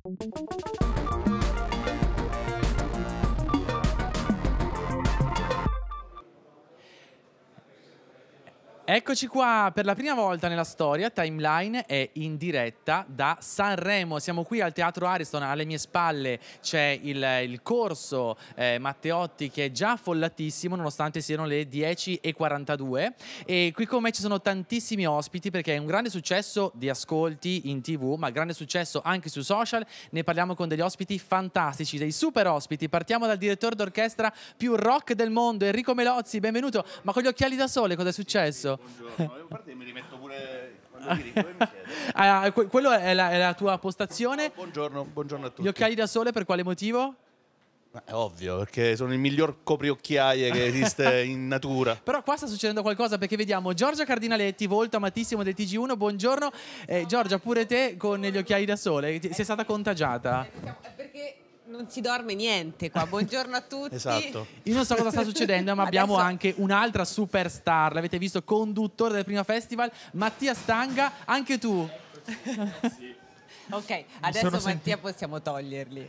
Eccoci qua, per la prima volta nella storia Timeline è in diretta da Sanremo. Siamo qui al Teatro Ariston, alle mie spalle c'è il corso Matteotti che è già affollatissimo nonostante siano le 10:42 e qui con me ci sono tantissimi ospiti perché è un grande successo di ascolti in TV, ma grande successo anche sui social. Ne parliamo con degli ospiti fantastici, dei super ospiti. Partiamo dal direttore d'orchestra più rock del mondo, Enrico Melozzi, benvenuto. Ma con gli occhiali da sole cosa è successo? Buongiorno, a parte mi rimetto pure quando mi dico, mi siete. Quello è la tua postazione. Buongiorno, buongiorno a tutti. Gli occhiali da sole per quale motivo? È ovvio, perché sono il miglior copriocchiaie che esiste in natura. Però qua sta succedendo qualcosa perché vediamo Giorgia Cardinaletti, volto amatissimo del TG1. Buongiorno. Giorgia, pure te con gli occhiali da sole. Sei stata contagiata? Perché non si dorme niente qua. Buongiorno a tutti. Esatto. Io non so cosa sta succedendo, ma abbiamo anche un'altra superstar. L'avete visto, conduttore del primo festival, Mattia Stanga. Anche tu. Sì. Ok, adesso Mattia possiamo toglierli.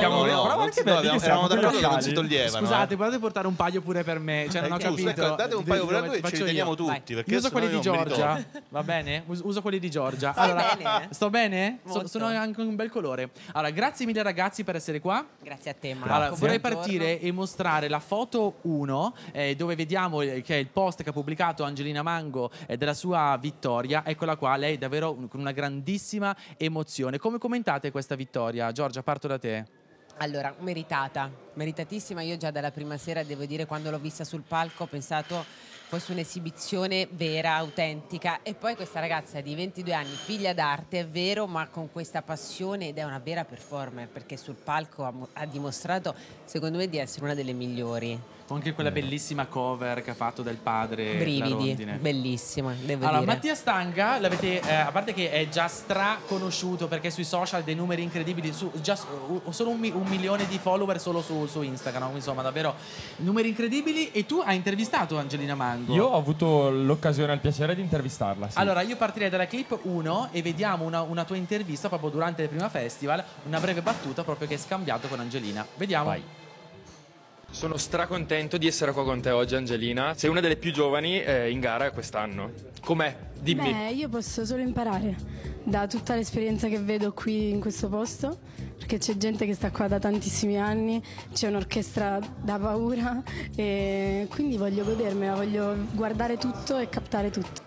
Eravamo d'accordo che non si toglievano. Scusate, potete portare un paio pure per me? Cioè, non ho capito. Ecco, date un paio per noi e ce li teniamo tutti. Perché io uso quelli di Giorgia. Va bene? Uso quelli di Giorgia. Allora, bene. Sto bene? Sono anche un bel colore. Allora, grazie mille ragazzi per essere qua. Grazie a te, Marco. Allora, vorrei partire e mostrare la foto 1 dove vediamo che è il post che ha pubblicato Angelina Mango della sua vittoria. Eccola qua, lei davvero con una grandissima emozione. Come commentate questa vittoria? Giorgia, parto da te. Allora, meritata, meritatissima. Io già dalla prima sera, devo dire, quando l'ho vista sul palco ho pensato fosse un'esibizione vera, autentica. E poi questa ragazza di 22 anni, figlia d'arte, è vero, ma con questa passione, ed è una vera performer, perché sul palco ha dimostrato, secondo me, di essere una delle migliori. Anche quella bellissima cover che ha fatto del padre. Brividi, bellissima, devo dire. Mattia Stanga, l'avete, a parte che è già straconosciuto perché sui social dei numeri incredibili, solo un milione di follower solo su Instagram, insomma davvero numeri incredibili. E tu hai intervistato Angelina Mango. Io ho avuto l'occasione e il piacere di intervistarla, sì. Allora io partirei dalla clip 1 e vediamo una tua intervista proprio durante il primo festival, una breve battuta proprio che hai scambiato con Angelina. Vediamo. Vai. Sono stracontento di essere qua con te oggi, Angelina. Sei una delle più giovani in gara quest'anno. Com'è? Dimmi. Beh, io posso solo imparare da tutta l'esperienza che vedo qui in questo posto, perché c'è gente che sta qua da tantissimi anni, c'è un'orchestra da paura e quindi voglio godermela, voglio guardare tutto e captare tutto.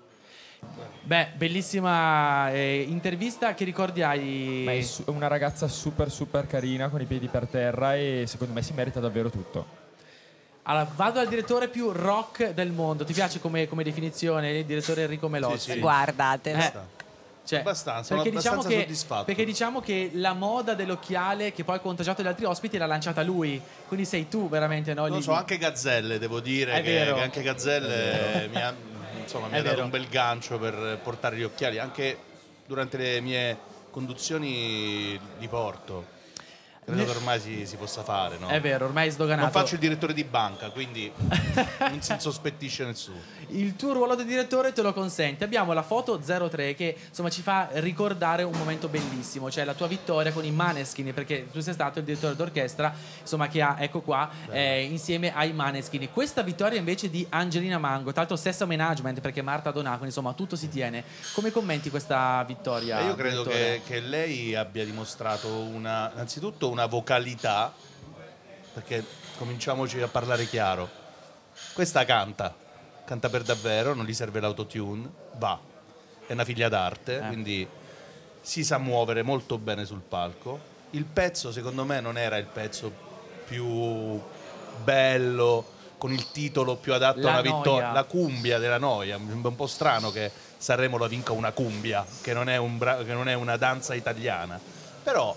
Beh, bellissima intervista, che ricordi hai? Beh, è una ragazza super carina con i piedi per terra e secondo me si merita davvero tutto. Allora, vado al direttore più rock del mondo. Ti piace come definizione il direttore Enrico Melozzi? Sì. Guardatelo. Abbastanza, sono abbastanza soddisfatto. Perché diciamo che la moda dell'occhiale che poi ha contagiato gli altri ospiti l'ha lanciata lui. Quindi sei tu veramente, no? Non so, anche Gazzelle, devo dire che anche Gazzelle mi ha dato un bel gancio per portare gli occhiali anche durante le mie conduzioni di Porto. Credo che ormai si possa fare, no? È vero, ormai è sdoganato. Non faccio il direttore di banca, quindi non si insospettisce nessuno. Il tuo ruolo di direttore te lo consente. Abbiamo la foto 03 che insomma ci fa ricordare un momento bellissimo, cioè la tua vittoria con i Maneskin, perché tu sei stato il direttore d'orchestra, insomma, che ha, ecco qua, insieme ai Maneskin. Questa vittoria invece di Angelina Mango, tra l'altro stesso management perché Marta Donà, quindi insomma tutto si tiene. Come commenti questa vittoria? Io credo che lei abbia dimostrato innanzitutto una vocalità, perché cominciamoci a parlare chiaro. Questa canta per davvero, non gli serve l'autotune, è una figlia d'arte, quindi si sa muovere molto bene sul palco. Il pezzo secondo me non era il pezzo più bello, con il titolo più adatto a una vittoria, la cumbia della noia. È un po' strano che Sanremo la vinca una cumbia, che non è una danza italiana, però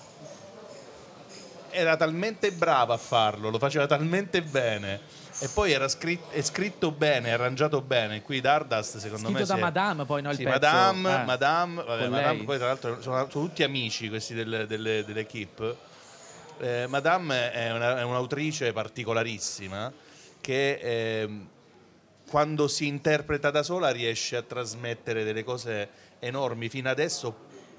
era talmente brava a farlo, lo faceva talmente bene e poi è scritto bene, arrangiato bene. Qui Dardust secondo me scritto da Madame, poi no, il sì, pezzo Madame, poi tra l'altro sono tutti amici questi dell'equipe. Madame è un'autrice particolarissima che quando si interpreta da sola riesce a trasmettere delle cose enormi. Fino adesso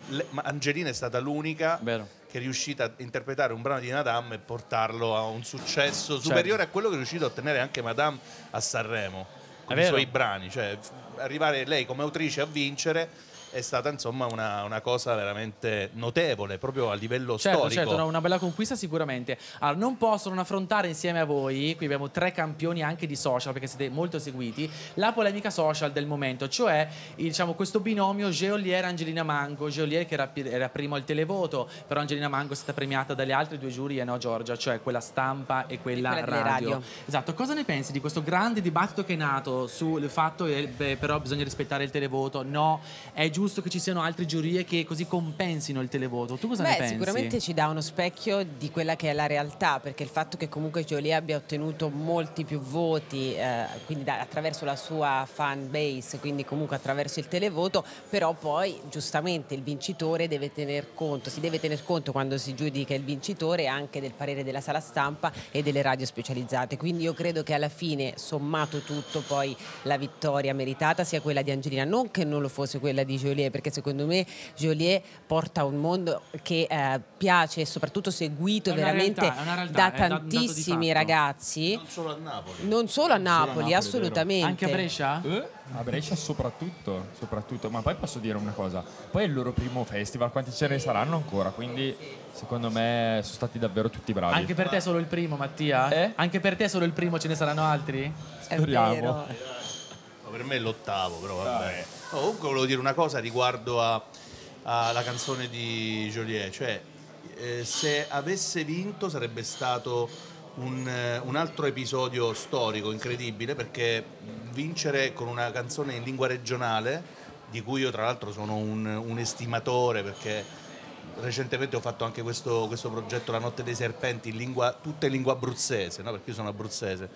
Angelina è stata l'unica Vero. che è riuscita a interpretare un brano di Madame e portarlo a un successo superiore a quello che è riuscito a ottenere anche Madame a Sanremo con i suoi brani, cioè arrivare lei come autrice a vincere è stata insomma una cosa veramente notevole proprio a livello storico. Certo, una bella conquista sicuramente. Allora, non posso non affrontare insieme a voi, qui abbiamo 3 campioni anche di social perché siete molto seguiti, la polemica social del momento, cioè diciamo questo binomio Geolier-Angelina Mango. Geolier che era primo al televoto, però Angelina Mango è stata premiata dalle altre 2 giurie, no Giorgia? Cioè quella stampa e quella radio. Esatto, cosa ne pensi di questo grande dibattito che è nato sul fatto che però bisogna rispettare il televoto? No, è giusto che ci siano altre giurie che così compensino il televoto. Tu cosa ne pensi? Sicuramente ci dà uno specchio di quella che è la realtà, perché il fatto che comunque Jolie abbia ottenuto molti più voti, quindi attraverso la sua fan base, quindi comunque attraverso il televoto, però poi giustamente il vincitore deve tener conto, si deve tener conto quando si giudica il vincitore anche del parere della sala stampa e delle radio specializzate. Quindi io credo che alla fine, sommato tutto, poi la vittoria meritata sia quella di Angelina, non che non lo fosse quella di Jolie, perché secondo me Jolie porta un mondo che piace e soprattutto seguito veramente da tantissimi ragazzi. Non solo a Napoli. Non solo a Napoli, assolutamente. Anche a Brescia? A Brescia soprattutto, ma poi posso dire una cosa, poi è il loro primo festival, quanti ce ne saranno ancora, quindi secondo me sono stati davvero tutti bravi. Anche per te solo il primo, Mattia? Anche per te solo il primo, ce ne saranno altri? Speriamo. Per me è l'8º, però vabbè. Comunque volevo dire una cosa riguardo alla canzone di Jolie, cioè se avesse vinto sarebbe stato un altro episodio storico incredibile, perché vincere con una canzone in lingua regionale, di cui io tra l'altro sono un estimatore, perché recentemente ho fatto anche questo progetto La Notte dei Serpenti tutta in lingua abruzzese, no? Perché io sono abruzzese,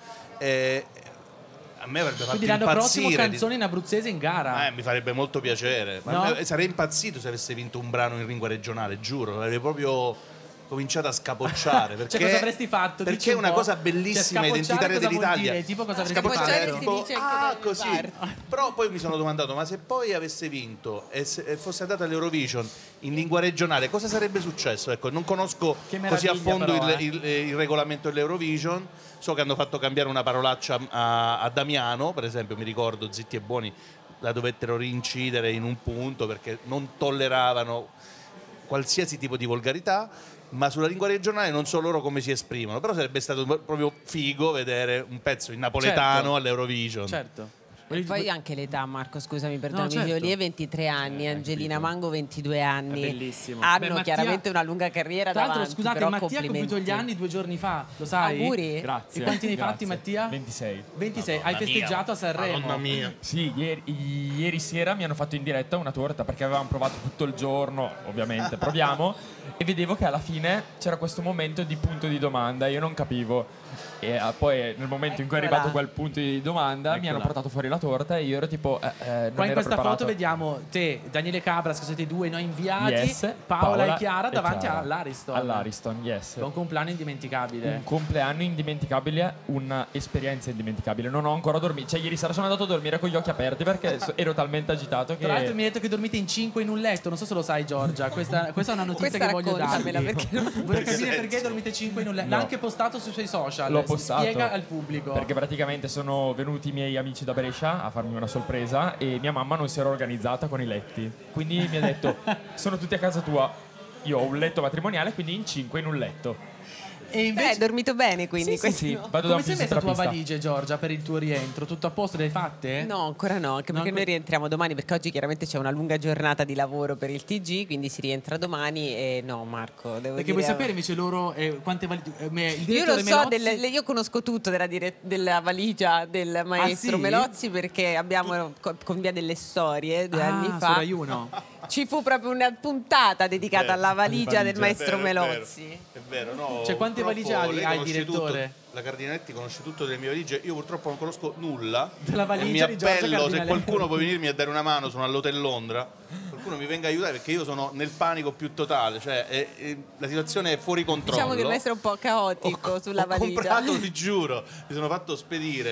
a me avrebbe fatto quindi l'anno impazzire. prossimo canzone in abruzzese in gara. Mi farebbe molto piacere. No? Sarei impazzito se avesse vinto un brano in lingua regionale, giuro. Avrei proprio cominciato a scapocciare. Perché, cioè, cosa avresti fatto? Perché è una cosa bellissima, cioè, identitaria dell'Italia. Tipo cosa avresti Scapocciare fatto? si Tipo, dice anche così. Però poi mi sono domandato, ma se poi avesse vinto e fosse andata all'Eurovision in lingua regionale, cosa sarebbe successo? Ecco, non conosco così a fondo però, il regolamento dell'Eurovision. So che hanno fatto cambiare una parolaccia a Damiano, per esempio, mi ricordo, Zitti e Buoni la dovettero rincidere in un punto perché non tolleravano qualsiasi tipo di volgarità, ma sulla lingua regionale non so loro come si esprimono, però sarebbe stato proprio figo vedere un pezzo in napoletano all'Eurovision. Certo. E poi anche l'età, Marco, scusami, perdonami, certo. Jolie 23 anni, Angelina Mango 22 anni. È bellissimo. Hanno Beh, Mattia, chiaramente una lunga carriera tra l'altro, davanti, scusate, però Mattia ha compiuto gli anni 2 giorni fa, lo sai? Auguri. Grazie. E quanti ne hai grazie. fatti, Mattia? 26. 26. Hai festeggiato a Sanremo? Madonna mia. Sì, ieri sera mi hanno fatto in diretta una torta perché avevamo provato tutto il giorno, ovviamente proviamo, e vedevo che alla fine c'era questo momento di punto di domanda, io non capivo. E poi nel momento in cui è arrivato quel punto di domanda mi hanno portato fuori la torta e io ero tipo non Qua in ero questa preparato. foto vediamo te, Daniele Cabras, che siete 2 noi inviati, Yes, Paola e Paola Chiara e davanti Chiara. all'Ariston. All'Ariston, yes. Un compleanno indimenticabile. Un compleanno indimenticabile, un'esperienza indimenticabile. Non ho ancora dormito. Cioè, ieri sera sono andato a dormire con gli occhi aperti perché ero talmente agitato che. Tra l'altro mi hai detto che dormite in 5 in un letto, non so se lo sai Giorgia, questa è una notizia Questa che voglio raccontamela, darvi. perché Vorrei capire perché dormite 5 in un letto. No. L'ha anche postato sui suoi social. L'ho postato. Spiega al pubblico. Perché praticamente sono venuti i miei amici da Brescia a farmi una sorpresa e mia mamma non si era organizzata con i letti. Quindi mi ha detto: sono tutti a casa tua. Io ho un letto matrimoniale, quindi in 5 in un letto. E invece hai dormito bene, quindi Sì, vado da come un sei messa la tua fisioterapista. valigia, Giorgia, per il tuo rientro? Tutto a posto? Le hai fatte? No, ancora no, anche perché noi rientriamo domani, perché oggi chiaramente c'è una lunga giornata di lavoro per il TG, quindi si rientra domani e no, Marco, devo Perché dire... vuoi sapere invece loro quante valigie? Il Io direttore lo so, Melozzi- io conosco tutto della valigia del maestro sì? Melozzi, perché abbiamo con via delle storie 2 anni su fa. Rai 1. Ci fu proprio una puntata dedicata alla valigia del maestro È vero, Melozzi. È vero, no. Cioè, quante purtroppo valigie lei hai, conosce direttore? tutto. La Cardinetti conosce tutto delle mie valigie. Io purtroppo non conosco nulla. Della valigia e mi di Giorgia appello se Cardinale. qualcuno può venirmi a dare una mano. Sono all'hotel Londra. Qualcuno mi venga a aiutare perché io sono nel panico più totale. Cioè, la situazione è fuori controllo. Diciamo che il maestro è un po' caotico sulla ho valigia. comprato, vi giuro, mi sono fatto spedire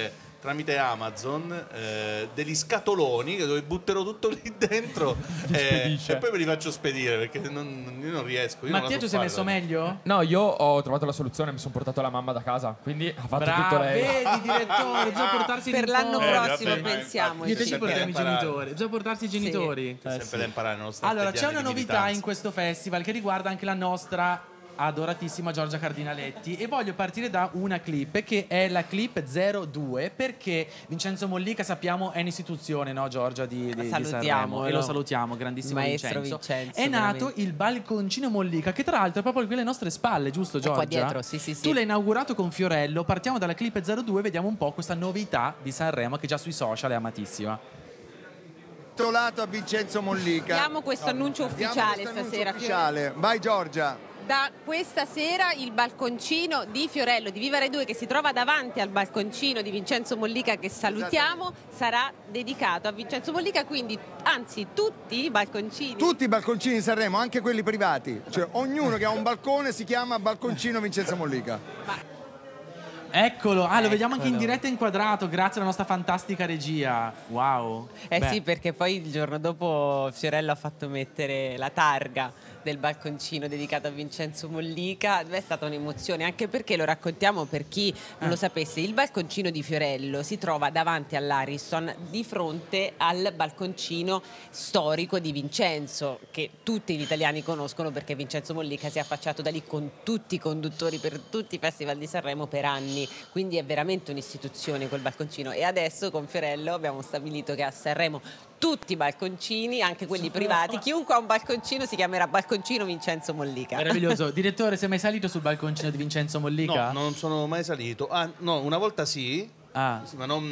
tramite Amazon degli scatoloni dove butterò tutto lì dentro e poi me li faccio spedire perché io non riesco. Mattia, tu sei messo meglio? No, io ho trovato la soluzione, mi sono portato la mamma da casa, quindi ha fatto tutto lei. Vedi, direttore, bisogna portarsi Per l'anno prossimo vabbè, pensiamo. Io te ci sempre portiamo i da imparare. genitori, bisogna portarsi i genitori. C'è sempre da imparare nonostante Allora, gli c'è anni una di novità militanza. in questo festival che riguarda anche la nostra adoratissima Giorgia Cardinaletti e voglio partire da una clip che è la clip 02 perché Vincenzo Mollica sappiamo è un'istituzione, no Giorgia, di Sanremo, e lo salutiamo, grandissimo Maestro Vincenzo. È nato veramente. il balconcino Mollica che tra l'altro è proprio qui alle nostre spalle, giusto Giorgia? Qua dietro, sì. Tu l'hai inaugurato con Fiorello, partiamo dalla clip 02 e vediamo un po' questa novità di Sanremo che già sui social è amatissima. Lato a Vincenzo Mollica. Diamo questo annuncio ufficiale stasera. Ufficiale. Vai Giorgia. Da questa sera il balconcino di Fiorello di Viva Rai 2 che si trova davanti al balconcino di Vincenzo Mollica che salutiamo sarà dedicato a Vincenzo Mollica, quindi anzi tutti i balconcini. Tutti i balconcini di Sanremo, anche quelli privati. Cioè ognuno che ha un balcone si chiama balconcino Vincenzo Mollica. Eccolo, lo vediamo anche in diretta inquadrato, grazie alla nostra fantastica regia. Wow. Beh. Sì, perché poi il giorno dopo Fiorello ha fatto mettere la targa del balconcino dedicato a Vincenzo Mollica. È stata un'emozione, anche perché lo raccontiamo per chi non lo sapesse, il balconcino di Fiorello si trova davanti all'Ariston di fronte al balconcino storico di Vincenzo, che tutti gli italiani conoscono perché Vincenzo Mollica si è affacciato da lì con tutti i conduttori per tutti i festival di Sanremo per anni, quindi è veramente un'istituzione quel balconcino. E adesso con Fiorello abbiamo stabilito che a Sanremo tutti i balconcini, anche quelli privati, chiunque ha un balconcino si chiamerà balconcino Vincenzo Mollica. Meraviglioso. Direttore, sei mai salito sul balconcino di Vincenzo Mollica? No, non sono mai salito. No, una volta sì, sì, ma non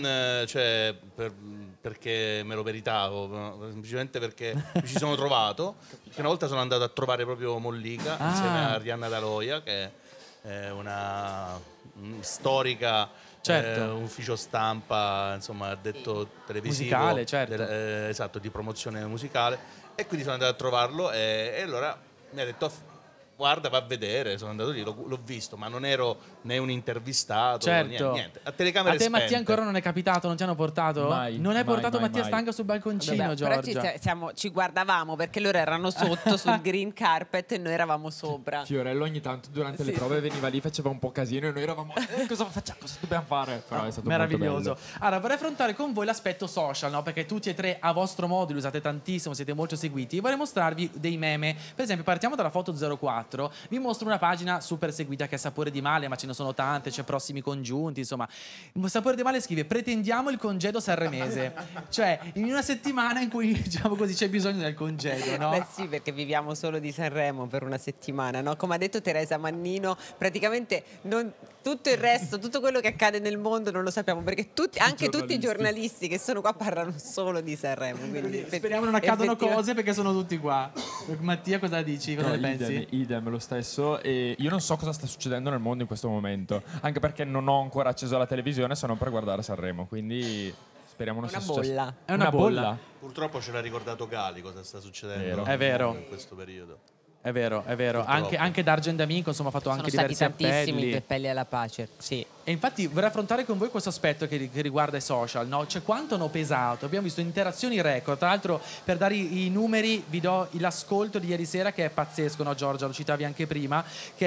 perché me lo meritavo, no, semplicemente perché mi ci sono trovato. Perché una volta sono andato a trovare proprio Mollica insieme a Arianna D'Aloia, che è una storica. Ufficio stampa, insomma, addetto televisivo musicale, certo. Esatto, di promozione musicale, e quindi sono andato a trovarlo e allora mi ha detto guarda, va a vedere. Sono andato lì, l'ho visto, ma non ero né un intervistato, niente. A telecamere a te spente. Mattia ancora non è capitato? Non ti hanno portato? Mai, non hai portato mai, Mattia mai. Stanga sul balconcino, Giorgia? Però ci guardavamo perché loro erano sotto sul green carpet e noi eravamo sopra. Fiorello ogni tanto durante le prove veniva lì, faceva un po' casino e noi eravamo cosa facciamo, cosa dobbiamo fare? Però è stato meraviglioso. molto bello. Allora, vorrei affrontare con voi l'aspetto social, no? Perché tutti e tre a vostro modo li usate tantissimo, siete molto seguiti. Vorrei mostrarvi dei meme. Per esempio, partiamo dalla foto 04. Vi mostro una pagina super seguita che è Sapore di Male, ma ce ne sono tante, c'è Prossimi Congiunti, insomma. Sapore di Male scrive: pretendiamo il congedo sanremese. Cioè, in una settimana in cui, diciamo così, c'è bisogno del congedo, no? Beh sì, perché viviamo solo di Sanremo per una settimana, no? Come ha detto Teresa Mannino, praticamente tutto il resto, tutto quello che accade nel mondo non lo sappiamo, perché anche tutti i giornalisti che sono qua parlano solo di Sanremo. Quindi speriamo non accadano cose perché sono tutti qua. Mattia, cosa dici? Cosa ne pensi? Idem, lo stesso. E io non so cosa sta succedendo nel mondo in questo momento, anche perché non ho ancora acceso la televisione se non per guardare Sanremo, quindi speriamo non sia successo. È una bolla. Purtroppo ce l'ha ricordato Gali cosa sta succedendo È vero. in questo periodo. È vero. Anche D'Argent D'Amico, insomma, ha fatto anche diversi stati tantissimi appelli. per appelli alla pace, sì. E infatti vorrei affrontare con voi questo aspetto che riguarda i social, no? Cioè quanto hanno pesato. Abbiamo visto interazioni record. Tra l'altro, per dare i numeri vi do l'ascolto di ieri sera che è pazzesco, no Giorgia? Lo citavi anche prima, che è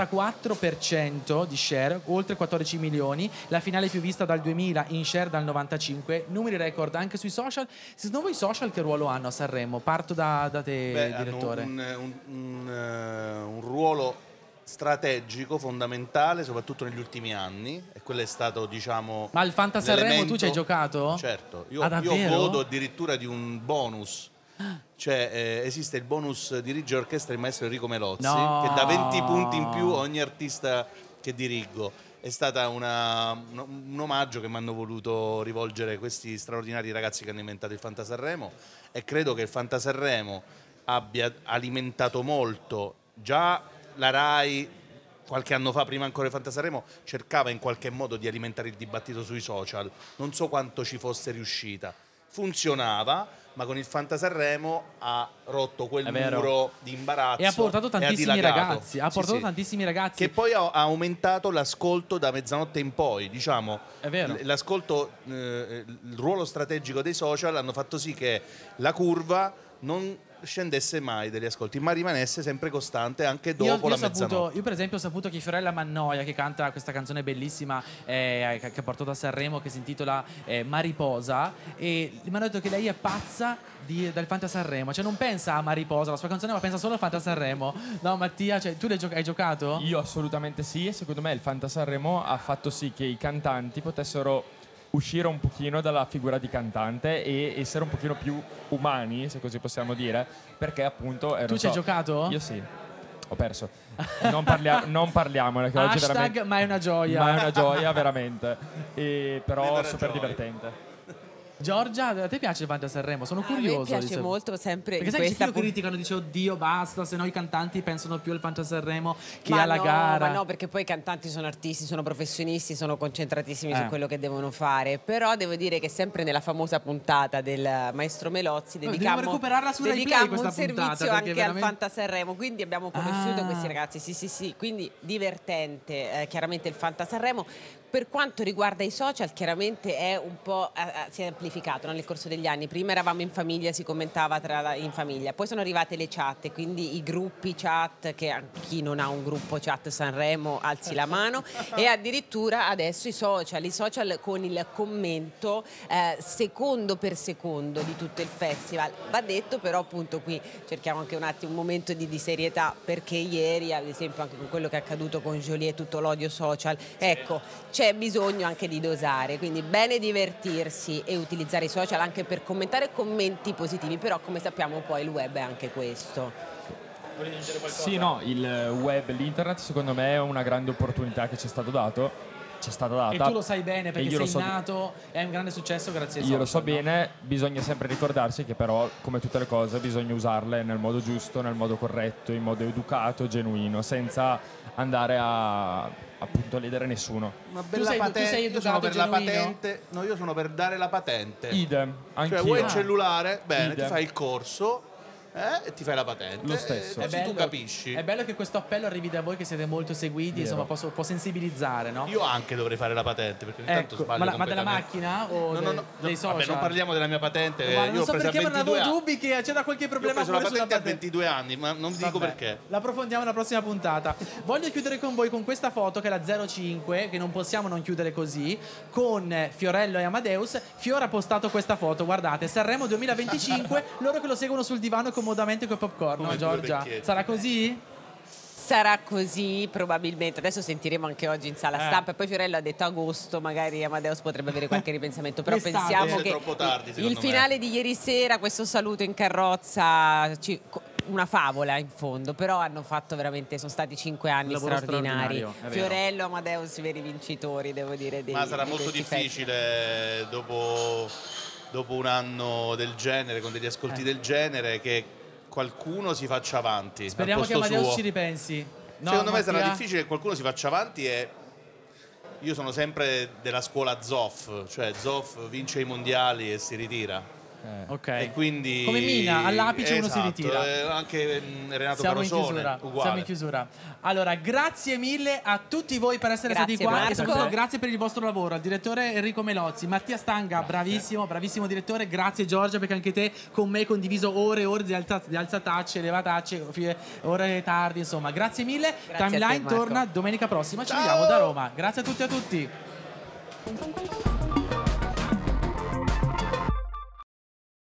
74% di share, oltre 14 milioni, la finale più vista dal 2000, in share dal 95, numeri record anche sui social. Secondo voi i social che ruolo hanno a Sanremo? Parto da te, direttore. Hanno un ruolo strategico, fondamentale, soprattutto negli ultimi anni, e quello è stato, diciamo, ma il Fanta Sanremo tu ci hai giocato? Certo, io davvero? godo addirittura di un bonus. Cioè esiste il bonus dirige orchestra il maestro Enrico Melozzi, che dà 20 punti in più a ogni artista che dirigo. È stata un omaggio che mi hanno voluto rivolgere questi straordinari ragazzi che hanno inventato il Fanta Sanremo, e credo che il Fanta Sanremo abbia alimentato molto. Già la Rai qualche anno fa, prima ancora di Fanta Sanremo, cercava in qualche modo di alimentare il dibattito sui social. Non so quanto ci fosse riuscita, funzionava, ma con il Fanta Sanremo ha rotto quel muro di imbarazzo e ha portato tantissimi ragazzi, ha portato sì. tantissimi ragazzi che poi ha aumentato l'ascolto da mezzanotte in poi, diciamo. È vero. L'ascolto, il ruolo strategico dei social hanno fatto sì che la curva non scendesse mai degli ascolti, ma rimanesse sempre costante anche dopo la mezzanotte. Io per esempio ho saputo che Fiorella Mannoia, che canta questa canzone bellissima che ha portato a Sanremo, che si intitola Mariposa, e mi hanno detto che lei è pazza del Fanta Sanremo, cioè non pensa a Mariposa, la sua canzone, ma pensa solo al Fanta Sanremo. No, Mattia, cioè, tu hai giocato? Io assolutamente sì, e secondo me il Fanta Sanremo ha fatto sì che i cantanti potessero uscire un pochino dalla figura di cantante e essere un pochino più umani, se così possiamo dire, perché appunto tu ci hai giocato? Io sì, ho perso. Non parliamone, che oggi veramente, ma è una gioia, ma è una gioia veramente, però super gioia. divertente. Giorgia, a te piace il Fanta Sanremo? Sono curioso. A me piace molto, sempre perché in sai che questa lo criticano, dice oddio basta, se no i cantanti pensano più al Fanta Sanremo che ma alla no, gara. Ma no, perché poi i cantanti sono artisti, sono professionisti, sono concentratissimi su quello che devono fare. Però devo dire che sempre nella famosa puntata del Maestro Melozzi dobbiamo recuperarla su Rai Play questa un servizio puntata, anche veramente... al Fanta Sanremo, quindi abbiamo conosciuto questi ragazzi, sì, quindi divertente chiaramente il Fanta Sanremo. Per quanto riguarda i social, chiaramente è un po' si è amplificato nel corso degli anni. Prima eravamo in famiglia, si commentava in famiglia, poi sono arrivate le chat, quindi i gruppi chat, che chi non ha un gruppo chat Sanremo alzi la mano, e addirittura adesso i social con il commento secondo per secondo di tutto il festival. Va detto però, appunto, qui cerchiamo anche un attimo un momento di serietà, perché ieri ad esempio anche con quello che è accaduto con Jolie e tutto l'odio social, ecco, c'è bisogno anche di dosare, quindi bene divertirsi e utilizzare i social anche per commentare commenti positivi, però come sappiamo poi il web è anche questo. Vuoi aggiungere qualcosa? Sì, no, il web, l'internet secondo me è una grande opportunità che ci è stata data. E tu lo sai bene perché sei nato, è un grande successo grazie ai social. Io lo so bene, bisogna sempre ricordarsi che però, come tutte le cose, bisogna usarle nel modo giusto, nel modo corretto, in modo educato, genuino, senza andare a appunto ledere nessuno. Una bella patente, io sono per la patente, no, io sono per dare la patente. Idem, anch'io. Cioè vuoi il cellulare? Bene, Idem. ti fai il corso e ti fai la patente. Lo stesso. Così tu capisci. È bello che questo appello arrivi da voi che siete molto seguiti, insomma può sensibilizzare, no? Io anche dovrei fare la patente perché ogni tanto sbaglio ma della macchina o dei social? Vabbè, non parliamo della mia patente. Non so perché, ma non avevo dubbi che c'era qualche problema. Io ho preso la patente a 22 anni, ma non dico perché. L'approfondiamo nella prossima puntata. Voglio chiudere con voi con questa foto che è la 05, che non possiamo non chiudere così, con Fiorello e Amadeus. Fiora ha postato questa foto, guardate, Sanremo 2025, loro che lo seguono sul divano comodamente con popcorn. No, Giorgia? Sarà così? Sarà così probabilmente. Adesso sentiremo anche oggi in sala stampa. E poi Fiorello ha detto agosto, magari Amadeus potrebbe avere qualche ripensamento. Però pensiamo che troppo tardi, il finale di ieri sera, questo saluto in carrozza, una favola in fondo, però hanno fatto veramente, sono stati 5 anni straordinari. Fiorello, Amadeus, veri vincitori, devo dire. Ma sarà molto difficile dopo un anno del genere, con degli ascolti del genere, che qualcuno si faccia avanti. Speriamo che Amadeus ci ripensi. No, secondo me sarà difficile che qualcuno si faccia avanti, e io sono sempre della scuola Zoff, cioè Zoff vince i mondiali e si ritira. Ok. E quindi come Mina, all'apice uno si ritira. Anche Renato Siamo Carosone, uguale. Siamo in chiusura. Allora, grazie mille a tutti voi per essere stati qua. Marco. E soprattutto grazie per il vostro lavoro al direttore Enrico Melozzi, Mattia Stanga, bravissimo direttore. Grazie Giorgia, perché anche te con me hai condiviso ore e ore di alzatacce, levatacce, ore tardi, insomma. Grazie mille. Grazie. Timeline torna domenica prossima. Ci vediamo da Roma. Grazie a tutti e a tutti.